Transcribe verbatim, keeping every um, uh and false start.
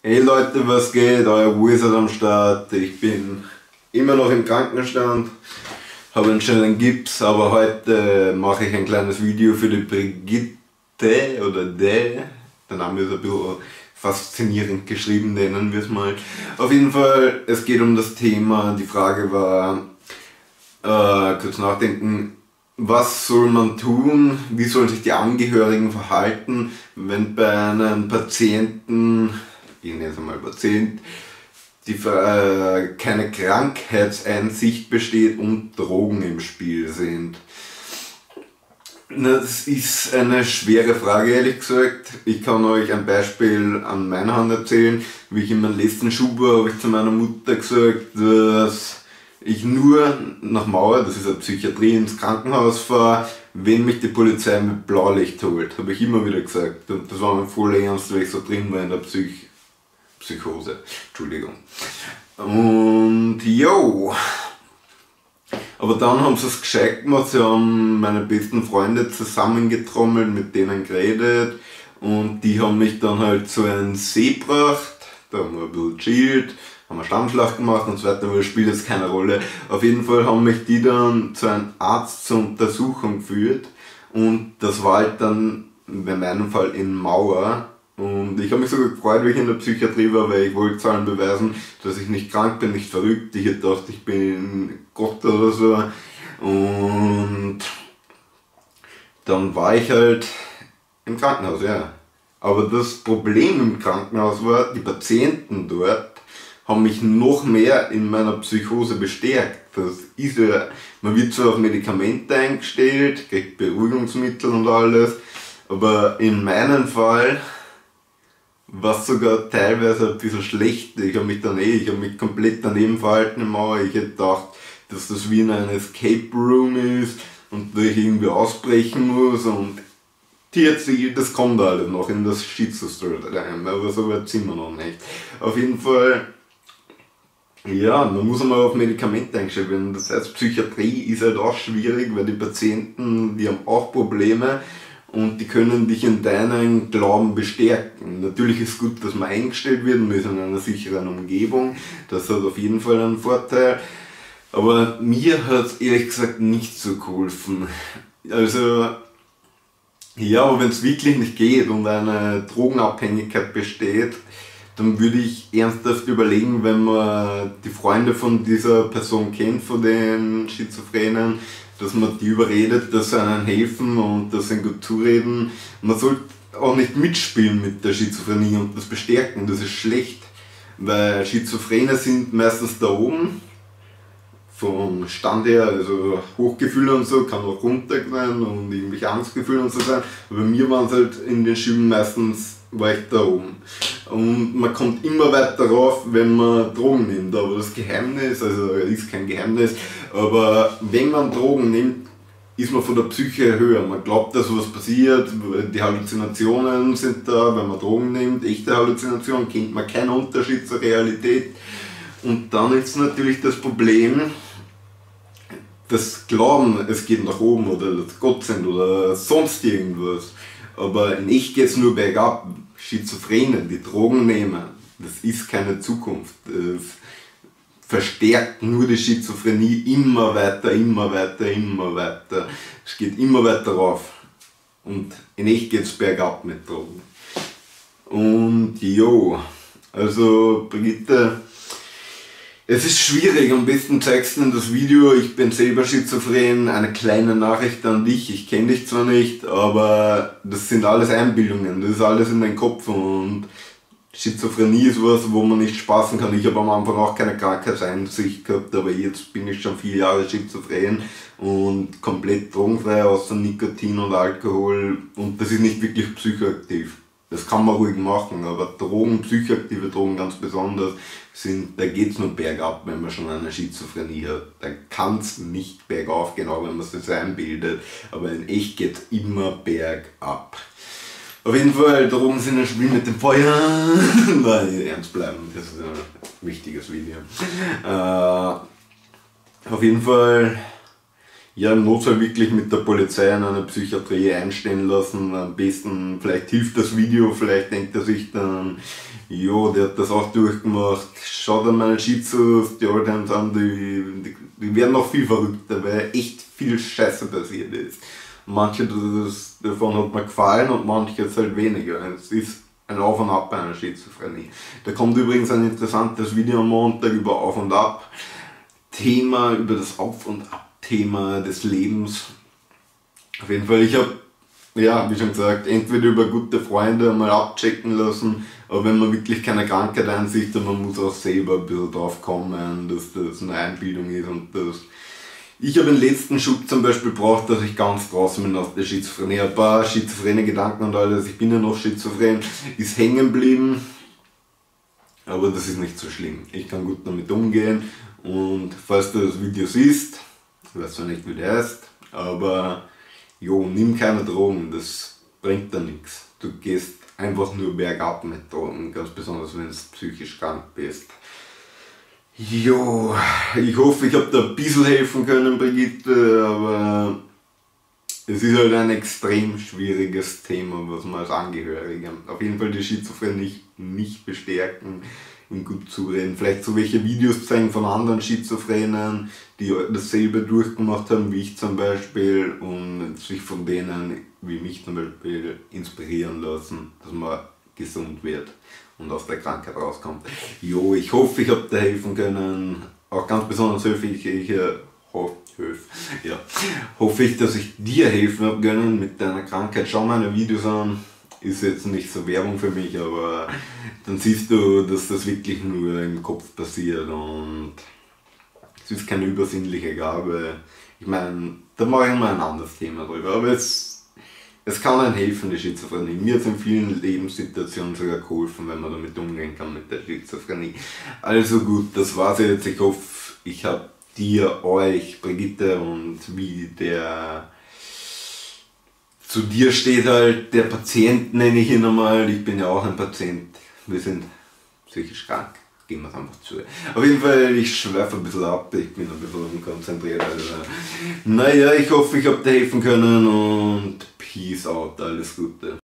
Hey Leute, was geht? Euer Wizard am Start. Ich bin immer noch im Krankenstand, habe einen schönen Gips, aber heute mache ich ein kleines Video für die Brigitte oder de. Der Name ist ein bisschen faszinierend geschrieben, nennen wir es mal. Auf jeden Fall, es geht um das Thema. Die Frage war, äh, kurz nachdenken, was soll man tun, wie sollen sich die Angehörigen verhalten, wenn bei einem Patienten, ich nenne es einmal Patient, die, äh, keine Krankheitseinsicht besteht und Drogen im Spiel sind. Das ist eine schwere Frage, ehrlich gesagt. Ich kann euch ein Beispiel an meiner Hand erzählen. Wie ich in meinem letzten Schub war, habe ich zu meiner Mutter gesagt, dass ich nur nach Mauer, das ist eine Psychiatrie, ins Krankenhaus fahre, wenn mich die Polizei mit Blaulicht holt. Habe ich immer wieder gesagt. Und das war mir voll ernst, weil ich so drin war in der Psych Psychose. Entschuldigung. Und yo. Aber dann haben sie es gescheit gemacht, sie haben meine besten Freunde zusammengetrommelt, mit denen geredet und die haben mich dann halt zu einem See gebracht, da haben wir ein bisschen chillt, haben eine Stammschlacht gemacht und so weiter, aber das spielt jetzt keine Rolle. Auf jeden Fall haben mich die dann zu einem Arzt zur Untersuchung geführt und das war halt dann, in meinem Fall in Mauer. Und ich habe mich sogar gefreut, wie ich in der Psychiatrie war, weil ich wollte Zahlen beweisen, dass ich nicht krank bin, nicht verrückt. Ich hätte gedacht, ich bin Gott oder so. Und dann war ich halt im Krankenhaus, ja. Aber das Problem im Krankenhaus war, die Patienten dort haben mich noch mehr in meiner Psychose bestärkt. Das ist ja, man wird zwar auf Medikamente eingestellt, kriegt Beruhigungsmittel und alles, aber in meinem Fall war sogar teilweise ein bisschen schlecht. Ich habe mich dann eh, ich habe mich komplett daneben verhalten im Mauer. Ich hätte gedacht, dass das wie in einem Escape Room ist und dass ich irgendwie ausbrechen muss und die erzählt, das kommt alles noch in das Schizostory rein, aber so weit sind wir noch nicht. Auf jeden Fall, ja, man muss einmal auf Medikamente eingestellt werden. Das heißt, Psychiatrie ist halt auch schwierig, weil die Patienten, die haben auch Probleme. Und die können dich in deinen Glauben bestärken. Natürlich ist es gut, dass man eingestellt wird, man ist in einer sicheren Umgebung, das hat auf jeden Fall einen Vorteil. Aber mir hat es ehrlich gesagt nicht so geholfen. Also, ja, aber wenn es wirklich nicht geht und eine Drogenabhängigkeit besteht, dann würde ich ernsthaft überlegen, wenn man die Freunde von dieser Person kennt, von den Schizophrenen, dass man die überredet, dass sie einem helfen und dass sie ihnen gut zureden. Man sollte auch nicht mitspielen mit der Schizophrenie und das bestärken, das ist schlecht, weil Schizophrene sind meistens da oben, vom Stand her, also Hochgefühle und so, kann auch runter sein und irgendwelche Angstgefühle und so sein, aber bei mir waren es halt in den Schüben meistens, war ich da oben. Und man kommt immer weiter rauf, wenn man Drogen nimmt, aber das Geheimnis, also ist kein Geheimnis, aber wenn man Drogen nimmt, ist man von der Psyche höher. Man glaubt, dass was passiert, die Halluzinationen sind da, wenn man Drogen nimmt, echte Halluzinationen, kennt man keinen Unterschied zur Realität. Und dann ist natürlich das Problem, das Glauben, es geht nach oben oder dass Gott sind oder sonst irgendwas. Aber in echt geht es nur bergab. Schizophrene, die Drogen nehmen, das ist keine Zukunft. Das verstärkt nur die Schizophrenie immer weiter, immer weiter, immer weiter. Es geht immer weiter rauf. Und in echt geht es bergab mit Drogen. Und jo, also Brigitte, es ist schwierig, am besten zeigst du in das Video, ich bin selber schizophren, eine kleine Nachricht an dich, ich kenne dich zwar nicht, aber das sind alles Einbildungen, das ist alles in deinem Kopf und Schizophrenie ist was, wo man nicht spaßen kann. Ich habe am Anfang auch keine Krankheitseinsicht gehabt, aber jetzt bin ich schon vier Jahre schizophren und komplett drogenfrei, außer Nikotin und Alkohol und das ist nicht wirklich psychoaktiv. Das kann man ruhig machen, aber Drogen, psychoaktive Drogen ganz besonders, sind, da geht es nur bergab, wenn man schon eine Schizophrenie hat. Da kann es nicht bergauf, genau wenn man es sich einbildet, aber in echt geht es immer bergab. Auf jeden Fall, Drogen sind ein Spiel mit dem Feuer. Nein, ernst bleiben, das ist ein wichtiges Video. Äh, auf jeden Fall, ja, im Notfall wirklich mit der Polizei in eine Psychiatrie einstellen lassen. Am besten, vielleicht hilft das Video, vielleicht denkt er sich dann, jo, der hat das auch durchgemacht, schaut an meine Shizos, die Oldtimes an, die, die, die werden noch viel verrückter, weil echt viel Scheiße passiert ist. Manche das, davon hat mir gefallen und manche jetzt halt weniger. Es ist ein Auf und Ab bei einer Schizophrenie. Da kommt übrigens ein interessantes Video am Montag über Auf und Ab. Thema, über das Auf und Ab. Thema des Lebens. Auf jeden Fall, ich habe, ja, wie schon gesagt, entweder über gute Freunde mal abchecken lassen, aber wenn man wirklich keine Krankheit einsieht, dann man muss auch selber ein bisschen drauf kommen, dass das eine Einbildung ist und das. Ich habe den letzten Schub zum Beispiel gebraucht, dass ich ganz draußen bin aus der Schizophrenie. Ein paar schizophrene Gedanken und alles, ich bin ja noch schizophren, ist hängen geblieben, aber das ist nicht so schlimm. Ich kann gut damit umgehen und falls du das Video siehst, ich weiß zwar nicht, wie der heißt, aber jo, nimm keine Drogen, das bringt da nichts. Du gehst einfach nur bergab mit Drogen, ganz besonders wenn du psychisch krank bist. Jo, ich hoffe, ich habe da ein bisschen helfen können, Brigitte, aber es ist halt ein extrem schwieriges Thema, was man als Angehörige, auf jeden Fall die Schizophrenie nicht bestärken, ihm gut zureden. Vielleicht so welche Videos zeigen von anderen Schizophrenen, die dasselbe durchgemacht haben wie ich zum Beispiel und sich von denen, wie mich zum Beispiel, inspirieren lassen, dass man gesund wird und aus der Krankheit rauskommt. Jo, ich hoffe, ich habe da helfen können. Auch ganz besonders hoffe ich, ich ho, höf, ja, hoffe ich, dass ich dir helfen habe können mit deiner Krankheit. Schau meine Videos an. Ist jetzt nicht so Werbung für mich, aber dann siehst du, dass das wirklich nur im Kopf passiert und es ist keine übersinnliche Gabe. Ich meine, da mache ich mal ein anderes Thema drüber, aber es, es kann einem helfen, die Schizophrenie. Mir hat es in vielen Lebenssituationen sogar geholfen, wenn man damit umgehen kann mit der Schizophrenie. Also gut, das war's jetzt. Ich hoffe, ich habe dir, euch, Brigitte und wie der zu dir steht halt der Patient, nenne ich ihn einmal. Ich bin ja auch ein Patient. Wir sind psychisch krank. Gehen wir es einfach zu. Auf jeden Fall, ich schweife ein bisschen ab. Ich bin ein bisschen unkonzentriert. Also. Naja, ich hoffe, ich habe dir helfen können und Peace out. Alles Gute.